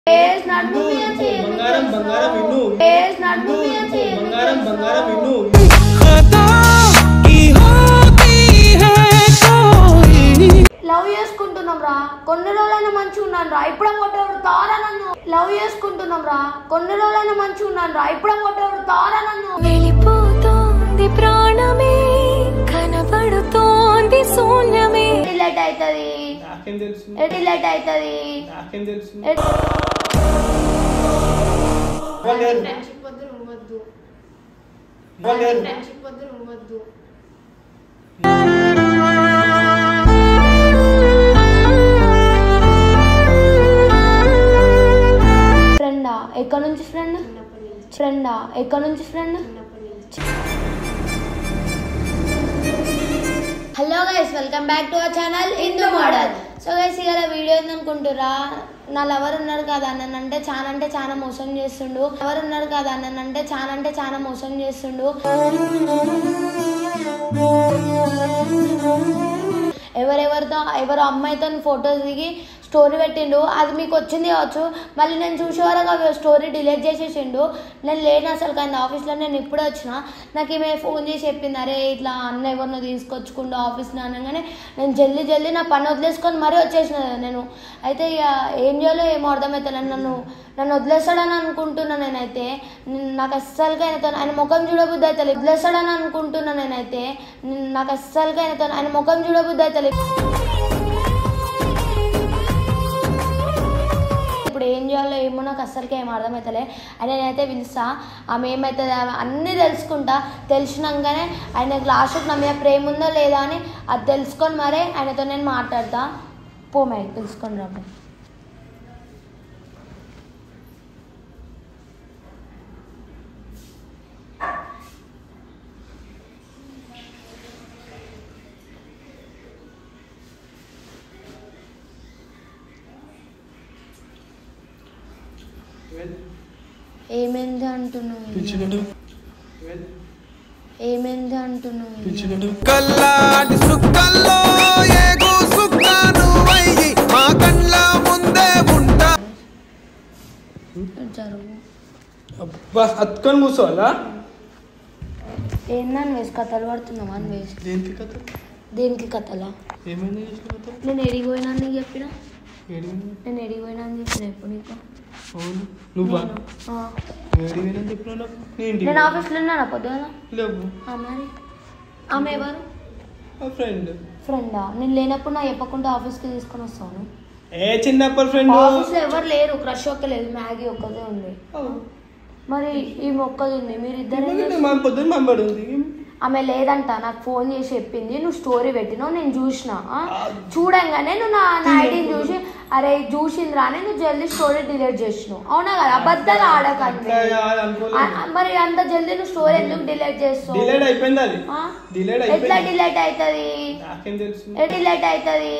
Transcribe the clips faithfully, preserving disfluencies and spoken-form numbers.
Yes, not to be a chain. Bangaram, Bangaram, Inu. Yes, not to be a chain. Bangaram, Bangaram, Inu. Love చేసుకుంటున్నాం రా కొన్ని రోజులైనా మంచిగా ఉన్నాను రా ఇప్పుడు కొట్టేవాడు తారా నన్ను లవ్ చేసుకుంటున్నాం రా కొన్ని రోజులైనా మంచిగా ఉన్నాను రా ఇప్పుడు కొట్టేవాడు తారా నన్ను వెళ్ళిపోతోంది ప్రాణమే కనబడుతోంది శూన్యమే డిలీట్ అవుతది నాకేం తెలుసు ఏ డిలీట్ అవుతది నాకేం తెలుసు ఫ్రెండ్షిప్ వద్దు నువ్వొద్దు ఫ్రెండ్షిప్ వద్దు నువ్వొద్దు ఫ్రెండా ఎక్కడి నుంచి ఫ్రెండ్ ఫ్రెండా ఎక్కడి నుంచి friend hello guys welcome back to our channel Hindu model so guys ఇవాళ వీడియో ఏందనుకుంటురా నా లవర్ ఉన్నాడు కదా నన్ను అంటే చాలా అంటే చాలా మోసం చేస్తుండు లవర్ ఉన్నాడు కదా నన్ను అంటే చాలా అంటే చాలా మోసం చేస్తుండు ఎవరెవరితో ఎవరో అమ్మాయితో ఫొటోస్ దిగి స్టోరీ పెట్టిండు అది మీకు వచ్చింది కావచ్చు మళ్ళీ నేను చూసే వరకు స్టోరీ డిలీట్ చేసేసిండు నేను లేను అసలు కానీ ఆఫీస్లో నేను ఇప్పుడే వచ్చిన నాకు ఈమె ఫోన్ చేసి చెప్పింది అరే ఇట్లా అన్న ఎవరినో తీసుకొచ్చుకుండు ఆఫీస్లో అనగానే నేను జల్దీ జల్దీ నా పని వదిలేసుకొని మరీ వచ్చేసిన నేను అయితే ఇక ఏం చేయాలో ఏమో అర్థమవుతుంది నన్ను నన్ను వదిలేస్తాడని అనుకుంటున్నా నేనైతే నాకు అస్సలుగా ఆయనతో ఆయన ముఖం చూడబుద్ధి అవుతుంది వదిలేస్తాడని అనుకుంటున్నా నేనైతే నాకు అస్సలుగా ఆయనతో ఆయన ముఖం చూడబుద్ధి అవుతుంది ఇప్పుడు ఏం చేయాలో ఏమో నాకు అస్సలకి ఏం అర్థమవుతలే ఆయన నేనైతే పిలుస్తా ఆమె ఏమవుతుంది అన్నీ తెలుసుకుంటా తెలిసినాకనే ఆయనకు లాస్ట్కి నా మీద ప్రేమ ఉందో లేదా అని అది తెలుసుకొని మరే ఆయనతో నేను మాట్లాడతా పోమే తెలుసుకొని రాబో ఏమైంది అంటున్నావు ఏమైంది అంటున్నావు కల్లాడి సుక్కల్లో ఏగో సుక్కను వయ్యి మా కళ్ళ ముందే ఉంటా జరుగు అబ్బా అత్కొని కూర్చోవాలా ఏందని వేసి కథలు పడుతున్నావా అని వేసి దేనికి కథ దేనికి కథలా ఏమైంది నేను ఎడిగిపోయినా నీకు చెప్పిన నేను ఎడిగిపోయినా అని చెప్పిన ఎప్పుడు నీకు నేను ఆఫీస్లో ఉన్నానా పొద్దున మరి ఆమె ఎవరు ఫ్రెండ్ ఫ్రెండా నేను లేనప్పుడు నా చెప్పకుండా ఆఫీస్కి తీసుకొని వస్తాను ఏ చిన్నప్పుడు ఫ్రెండ్ ఆఫీస్లో ఎవరు లేరు క్రష్ ఒక్క లేదు మ్యాగీ ఒక్కదే ఉంది మరి ఈ మొక్కది ఉంది మీరు ఇద్దరు ఆమె లేదంట నాకు ఫోన్ చేసి చెప్పింది నువ్వు స్టోరీ పెట్టినావు నేను చూసిన చూడంగానే నువ్వు నా నా ఐడిని చూసి అరే చూసిందిరా అని నువ్వు జల్దీ స్టోరీ డిలీట్ చేసినావు అవునా కదా అబద్ధాలు ఆడకండి మరి అంత జల్దీ నువ్వు స్టోరీ ఎందుకు డిలీట్ చేస్తావు ఎట్లా డిలీట్ అవుతుంది ఏ డిలీట్ అవుతుంది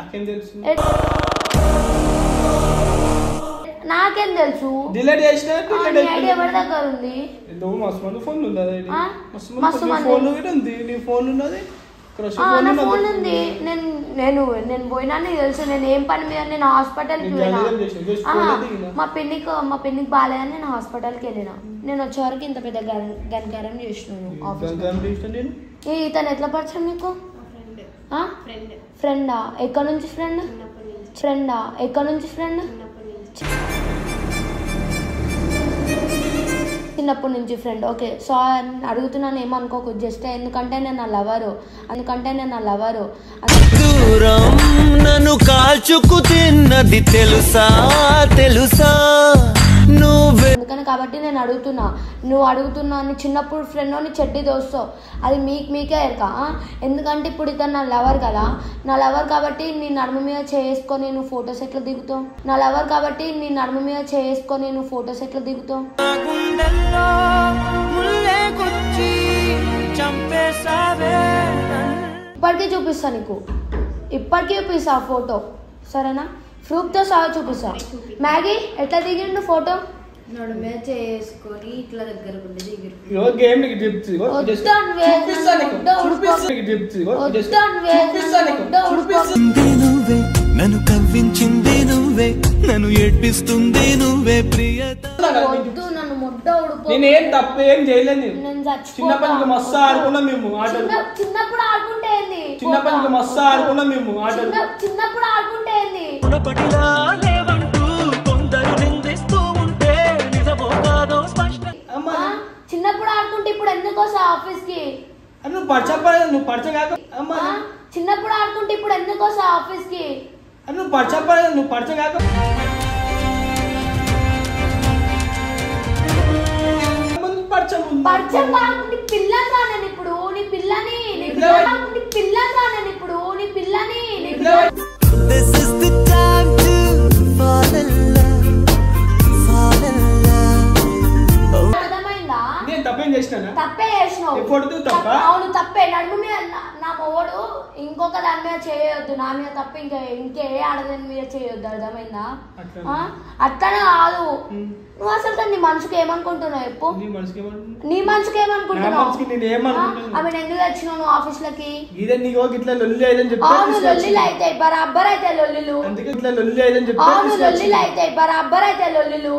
నాకేం తెలుసు డిలీట్ చేసినా ఐడి ఎవరి దగ్గర ఉంది నా ఫోన్ ఉంది నేను నేను నేను పోయినా తెలుసు నేను ఏం పని మీద నేను హాస్పిటల్కి వెళ్ళినా మా పిన్నికి మా పిన్నికి బాగాలేదని నేను హాస్పిటల్కి వెళ్ళినా నేను వచ్చే వరకు ఇంత పెద్ద గనకారం చేసినాను ఇతను ఎట్లా పరిచయం నీకు ఫ్రెండా ఎక్కడి నుంచి ఫ్రెండ్ ఫ్రెండా ఎక్కడి నుంచి ఫ్రెండ్ చిన్నప్పటి నుంచి ఫ్రెండ్ ఓకే సో అడుగుతున్నాను ఏమనుకోకు జస్ట్ ఎందుకంటే నేను నా లవరు ఎందుకంటే నేను నా లవరు నన్ను కాల్చుకు తిన్నది తెలుసా తెలుసా నువ్వు అందుకని కాబట్టి నేను అడుగుతున్నా నువ్వు అడుగుతున్నా నీ చిన్నప్పుడు ఫ్రెండ్ నీ చెడ్డి దోస్తావు అది మీకు మీకే ఎరక ఎందుకంటే ఇప్పుడు ఇతను నా లవర్ కదా నా లవర్ కాబట్టి నీ నడుము మీద చేసుకొని నువ్వు ఫొటోస్ ఎట్లా దిగుతావు నా లవర్ కాబట్టి నీ నడుము మీద చేసుకొని నువ్వు ఫొటోస్ ఎట్లా దిగుతావు ఇప్పటికీ చూపిస్తా నీకు ఇప్పటికీ చూపిస్తా ఫోటో సరేనా ప్రూఫ్తో సహా చూపిస్తా మ్యాగీ ఎట్లా దిగిండు ఫోటో నడుమే చేసుకొని ఇట్లా దగ్గర ఉండి నన్ను కవ్వించింది నువ్వే, నన్ను ఏడ్పిస్తుంది నువ్వే ప్రియతమ. వద్దు నన్ను మొడ్డ ఉడుకో. నేనేం తప్పు ఏం చేయలేదు. నేను చచ్చిపోతా. చిన్నప్పటి నుంచి మస్తు ఆడుకున్నాం మేము ఆటలు. చిన్నప్పుడు ఆడుకుంటే ఏంది? చిన్నప్పటి నుంచి మస్తు ఆడుకున్నాం మేము ఆటలు. చిన్నప్పుడు ఆడుకుంటే ఏంది? మునపటిలా లేవంటూ కొందరు నిందిస్తూ ఉంటే నిజమో కాదో స్పష్టం. చిన్నప్పుడు ఆడుకుంటే ఇప్పుడు ఎందుకు వస్తా ఆఫీస్ కి? నువ్వు పరచపడ నువ్వు పరచగాక అమ్మా. చిన్నప్పుడు ఆడుకుంటే ఇప్పుడు ఎందుకు వస్తా ఆఫీస్ కి? నువ్వు పరచపడ నువ్వు పరచగాక పరిచయం కాకుండా పిల్లని రా నేను ఇప్పుడు నీ పిల్లని నీ పిల్లని రా నేను ఇప్పుడు నీ పిల్లని This is the time to fall in love, fall in love. అర్థమైందా? నేను తప్పేం చేసినా? తప్పే చేసినావు. అవును తప్పే. నడుము మీద నా మొగడు ఇంకొక దాని మీద చేయొద్దు, నా మీద తప్ప ఇంకా ఇంకే ఆడదాని మీద చేయొద్దు. అర్థమైందా? అట్లనే కాదు. నువ్వు అసలు నీ మనసుకి ఏమనుకుంటున్నావు చెప్పు? నీ మనసుకి ఏమనుకుంటున్నావు? ఆమె ఎందుకు వచ్చినావు నువ్వు ఆఫీస్ లకి? అవును లొల్లిలు అవుతాయి బరాబర్ అయితే లొల్లిలు. అవును లొల్లిలు అవుతాయి బరాబర్ అయితే లొల్లిలు.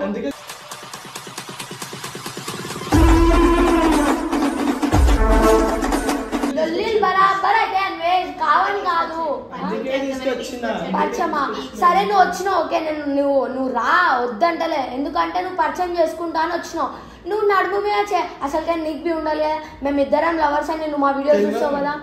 లొల్లిలు బరాబర్ అయితే అన్వే కావని కాదు. పరిచయమా? సరే నువ్వు వచ్చినావు ఓకే, నేను నువ్వు నువ్వు రా వద్దంటలే. ఎందుకంటే నువ్వు పరిచయం చేసుకుంటా అని వచ్చినావు. నువ్వు నడుము మీద చే అసలు కానీ నీకు బి ఉండాలి కదా. మేము ఇద్దరం లవర్స్ అని నువ్వు మా వీడియో చూస్తావు కదా.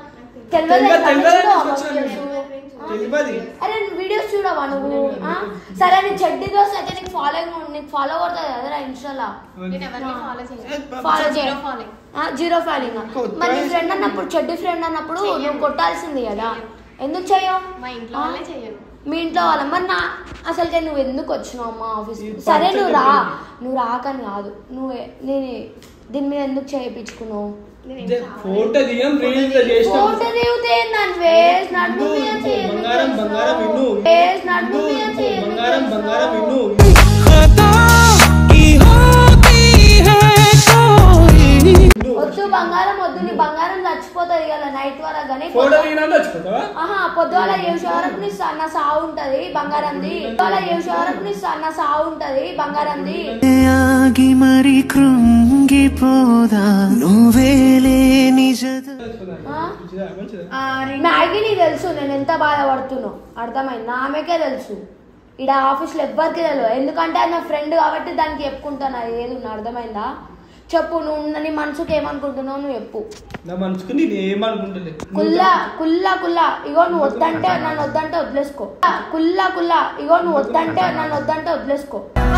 అరే వీడియోస్ చూడవా నువ్వు? సరే నీ చెడ్డి దోస్త్ అయితే నీకు ఫాలో నీకు ఫాలో కొడుతుంది కదా ఇన్స్టాలో. ఫాలో చేయ జీరో ఫాలోయింగ్. మరి నీ ఫ్రెండ్ అన్నప్పుడు చెడ్డి ఫ్రెండ్ అన్నప్పుడు నువ్వు కొట్టాల్సింది కదా. ఎందుకు చెయ్యవు? మీ ఇంట్లో వాళ్ళ. మరి నా అసలుకే నువ్వు ఎందుకు వచ్చినావు అమ్మా ఆఫీస్? సరే నువ్వు రా, నువ్వు రాకని కాదు. నువ్వు నేను దీని మీద ఎందుకు చేయించుకున్నావు? ఫోటో దిగం ఫోటో దిగితే నడుము మీద వద్దు బంగారం వద్దు. నీ బంగారం చచ్చిపోతుంది కదా నైట్ వరకు. కానీ ఆహా పొద్దుల ఏడు వరకు నీ నా సావు ఉంటది బంగారంది. పొద్దుల ఏడు వరకు నీ నా సావు ఉంటది బంగారంది. మరి కృంగిపోదా నువ్వేలే మ్యాగీ నీ తెలుసు నేను ఎంత బాధపడుతున్నా. అర్థమైంది? ఆమెకే తెలుసు. ఇక్కడ ఆఫీస్లో ఎవ్వరికి తెలియదు. ఎందుకంటే అది నా ఫ్రెండ్ కాబట్టి దానికి చెప్పుకుంటాను అది ఏది ఉన్నా. అర్థమైందా? చెప్పు నువ్వు నీ మనసుకి ఏమనుకుంటున్నావు నువ్వు చెప్పు. నా మనసుకు నేను ఏమనుకుంటలే. కుల్లా కుల్లా కుల్లా ఇగో నువ్వు వద్దంటే నన్ను వద్దంటే వదిలేసుకో. కుల్లా కుల్లా ఇగో నువ్వు వద్దంటే నన్ను వద్దంటే వదిలేసుకో.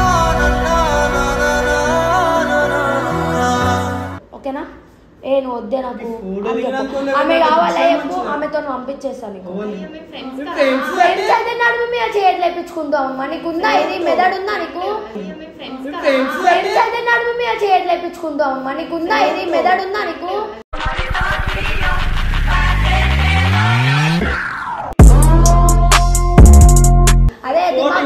ఓకేనా? ఏ నువ్వు వద్దే నాకు ఆమె కావాలా చెప్పు. ఆమెతో పంపించేస్తాను. నడుము మీద చేయట్లు వేయించుకుందాం అమ్మా. నీకుందా ఇది మెదడు ఉందా నీకు? అయితే నడుము మీద చేయట్లు వేయించుకుందాం అమ్మా. నీకుందా ఇది మెదడు ఉందా నీకు? అదే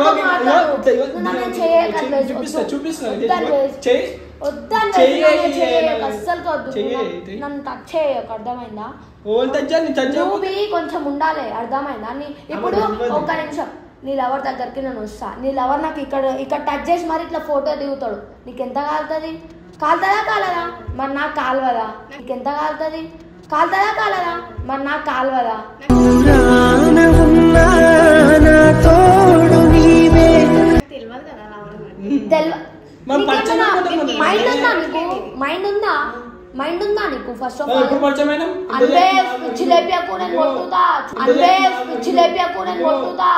నన్ను టచ్ చేయకు. అర్థమైందా? కొంచెం ఉండాలి. అర్థమైందా? ఇప్పుడు ఒక్క నిమిషం నీ లవర్ దగ్గరికి నేను వస్తా. నీ లవర్ నాకు ఇక్కడ ఇక్కడ టచ్ చేసి మరి ఇట్లా ఫోటో దిగుతాడు. నీకు ఎంత కాలుతుంది? కాలుతుందా కాలదా? మరి నాకు కాలువదా? నీకు ఎంత కాలుతుంది? కాలుతుందా కాలదా? మరి నాకు కాలువదా? మైండ్ ఉందా నీకు? మైండ్ ఉందా? మైండ్ ఉందా నీకు? ఫస్ట్ ఆఫ్ ఆల్ అన్వే జిలేబియా కూడా కొట్టుతా. అన్వే జిలేబియా కూడా కొట్టుతా.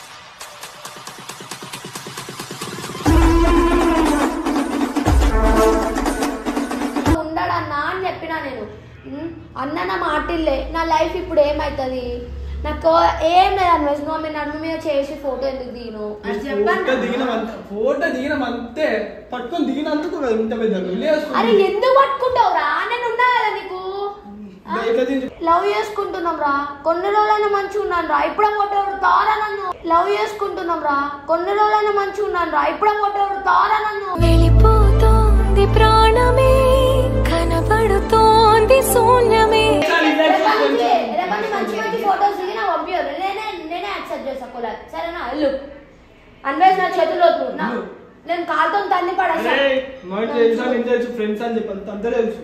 ఉండడన్నా అని చెప్పినా నేను. అన్న నా మాటిల్లే. నా లైఫ్ ఇప్పుడు ఏమవుతుంది? నాకు ఏం లేదు అన్వేష్. నువ్వు మీ నడుము మీద చేసి ఫోటో ఎందుకు దిగిను? ఫోటో దిగిన అంతే పట్టుకొని దిగినందుకు. అరే ఎందుకు పట్టుకుంటావురా? నేను ఉన్నా కదా నీకు. లవ్ చేసుకుంటున్నాం రా. కొన్ని రోజులైనా మంచిగా ఉన్నాను రా. ఇప్పుడు కొట్టేవాడు తారా నన్ను. లవ్ చేసుకుంటున్నాం రా. కొన్ని రోజులైనా మంచిగా ఉన్నాను రా. ఇప్పుడు కొట్టేవాడు తారా నన్ను. వెళ్ళిపోతోంది ప్రాణమే, కనబడుతోంది శూన్యమే. మంచి మంచి ఫోటోస్ దిగి నా పంపించారు. నేనే నేనే యాక్సెప్ట్ చేస్తా కొలాయి సరేనా వెళ్ళు అన్వేష్ నా చేతుల్లో వద్దు నా నేను కాలుతో తన్ని పడేస్తా ఫ్రెండ్స్ అని చెప్పి అంతా తెలుసు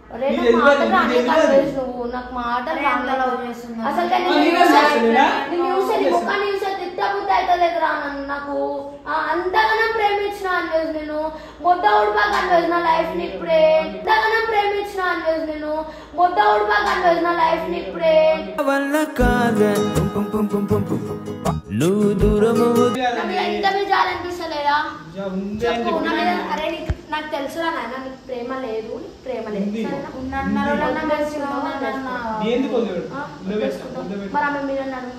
నాకు మాటలు అసలు తిట్టబుద్ధి అవుతలేదురా నాకు అంతగానో ప్రేమించిన అన్వేష్ నేను మొట్ట ఉడిపాక అన్వేష్ నా లైఫ్ ని ఇప్పుడే అంతగానో ప్రేమించిన అన్వేష్ నేను మొట్ట ఉడిపాక అన్వేష్ నా లైఫ్ ని ఇప్పుడే నువ్వు దూరము ఎంత అనిపిస్తలేదా అరే నాకు తెలుసురా నాయన నీకు ప్రేమ లేదు ప్రేమ లేదు మరి ఆమె మీద నన్ను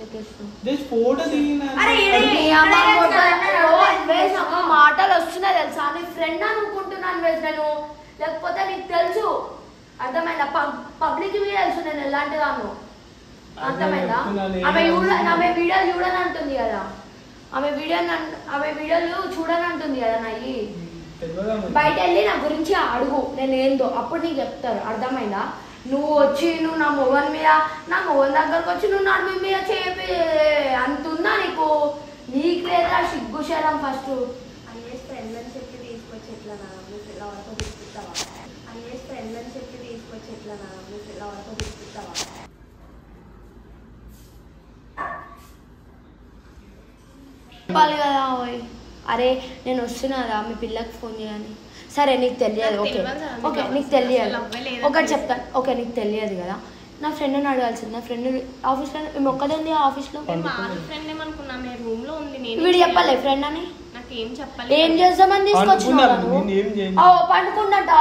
మాటలు వస్తున్నాయి తెలుసా నీ ఫ్రెండ్ అనుకుంటున్నాను నేను లేకపోతే నీకు తెలుసు అర్థమైందా పబ్లిక్ మీద తెలుసు నేను ఎలాంటి దాను అర్థమైందా ఆమె ఆమె వీడియోలు చూడని అంటుంది కదా ఆమె వీడియో ఆమె వీడియోలు చూడని అంటుంది కదా నాయి బయట వెళ్ళి నా గురించి అడుగు నేను ఏందో అప్పుడు నీకు చెప్తారు అర్థమైందా నువ్వు వచ్చి నువ్వు నా మొగన్ మీద నా మొగన్ దగ్గరకు వచ్చి నువ్వు నడుము మీద చేపి అంతుందా నీకు నీకు లేదా సిగ్గు శరం ఫస్ట్ అన్వేష్ ఫ్రెండ్ అని చెప్పి తీసుకొచ్చి ఎట్లా పిల్ల వరకు తీసుకుంటావా అన్వేష్ ఫ్రెండ్ అని చెప్పి తీసుకొచ్చి ఎట్లా పిల్ల వరకు తీసుకుంటావా చెప్పాలి కదా ఓయ్ అరే నేను వస్తున్నారా మీ పిల్లకి ఫోన్ చేయని సరే నీకు తెలియదు ఓకే ఓకే నీకు తెలియదు ఒకటి చెప్తాను ఓకే నీకు తెలియదు కదా నా ఫ్రెండ్ని అడగాల్సింది నా ఫ్రెండ్ ఆఫీస్లో మేము ఒక్కదే ఉంది ఆఫీస్లో వీడు చెప్పలే ఫ్రెండ్ అని ఏం చేద్దామని తీసుకొచ్చినావు పండుకుంటా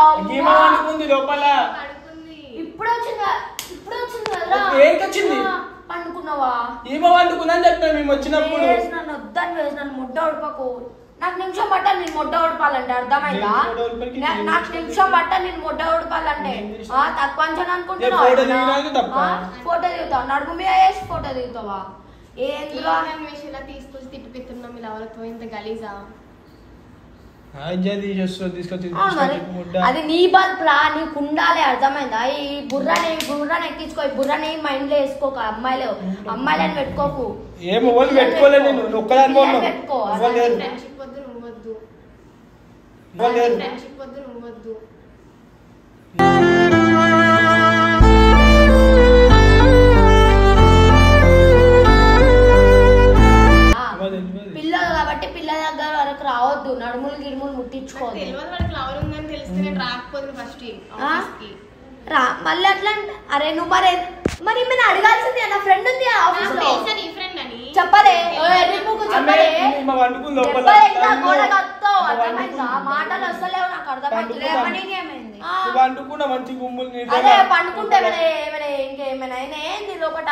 ఇప్పుడు వచ్చిందా ఇప్పుడు వచ్చింది కదా పండుకున్నావా ఏమో వండుకున్నాను చెప్పినా మేము వచ్చినప్పుడు నన్ను వద్దని వేసి నన్ను ముడ్డ ఉడపకు నాకు నిమిషం పట్ట నేను ముడ్డ ఉడపాలంటే అర్థమైందా నాకు నిమిషం పట్ట నేను ముడ్డ ఉడపాలంటే తక్కువ అంచనా అనుకుంటున్నావా ఫోటో దిగుతావు నడుము మీద వేసి ఫోటో దిగుతావా ఏంద్రా తీసుకొచ్చి తిట్టిపిస్తున్నాం ఇలా ఎవరితో ఇంత గలీజా అది నీ బల్ప్లా నీకు ఉండాలి అర్థమైందా ఈ బుర్రని బుర్రని ఎక్కించుకో ఈ బుర్రని మైండ్ లో వేసుకోక అమ్మాయిలు అమ్మాయిలని పెట్టుకోకు పెట్టుకో ఫ్రెండ్షిప్ వద్దు నువ్వు వద్దు ఫ్రెండ్షిప్ వద్దు నువ్వు వద్దు పిల్లలు కాబట్టి పిల్ల దగ్గర వరకు రావద్దు నడుములు గిడుములు ముట్టించుకోవద్దు రా మళ్ళీ అట్లా అరే నువ్వు మరి మరి మేము అడగాల్సింది నా ఫ్రెండ్ ఉంది ఆఫీస్ లో చెప్పలే మాటలు వస్తలేవు నాకు అర్థమైంది అదే పండుకుంటే ఏమైనా ఇంకేమైనా ఏంది లోపట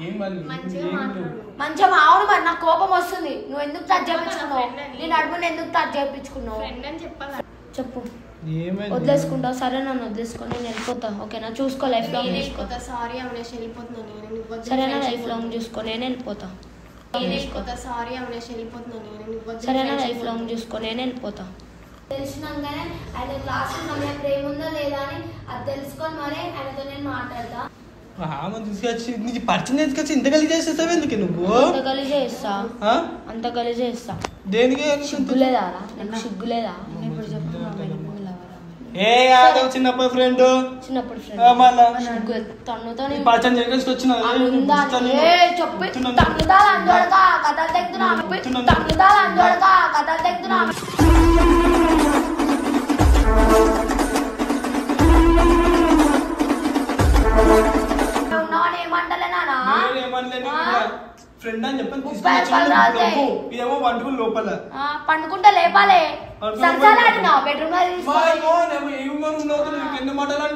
మంచిగా అవును మరి నాకు కోపం వస్తుంది నువ్వు ఎందుకు టచ్ చేయించుకున్నావు నేను అడుగుని ఎందుకు టచ్ చేయించుకున్నావు చెప్పు వదిలేసుకుంటావు సరే నన్ను వదిలేసుకొని నేను వెళ్ళిపోతా ఓకేనా చూసుకో లైఫ్ లాంగ్ చూసుకో సారీ అవినేష్ వెళ్ళిపోతున్నాను సరేనా లైఫ్ లాంగ్ చూసుకో నేను వెళ్ళిపోతా సారీ అవినేష్ వెళ్ళిపోతున్నాను సరేనా లైఫ్ లాంగ్ చూసుకో నేను వెళ్ళిపోతా తెలిసినాకనే ఆయన క్లాస్ ప్రేమ ఉందో లేదా అని అది తెలుసుకొని మరి ఆయనతో నేను మాట్లాడతా తీసుకొచ్చి నీకు పరిచయం తీసుకొచ్చి ఇంత గలీజ్ చేసేస్తావు ఎందుకు నువ్వు అంత గలీజ్ చేస్తా అంత గలీజ్ చేస్తా దేనికి సిగ్గులేదా నీకు సిగ్గులేదా ఇప్పుడు చెప్పు ఏ చిన్నప్పుడు ఫ్రెండ్ చిన్నప్పుడు ఫ్రెండ్ తన్నుతో పరిచయం చేసి వచ్చిన చెప్పి తన్నుదాలు అందరగా కథలు తెగుతున్నా తన్నుదాలు అందరగా కథలు తెగుతున్నా ఫ్రెండ్ అని చెప్పి ఇదేమో వండుకుని లోపల పండుకుంటే లేపాలే బెడ్రూమ్ ఎన్ని మాటలు